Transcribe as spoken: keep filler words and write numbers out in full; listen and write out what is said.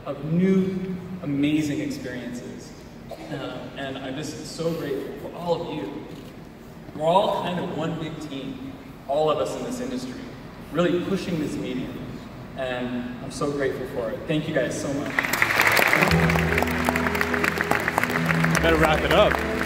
of new, amazing experiences. Uh, and I'm just so grateful for all of you. We're all kind of one big team, all of us in this industry, really pushing this medium. And I'm so grateful for it. Thank you guys so much. Better wrap it up.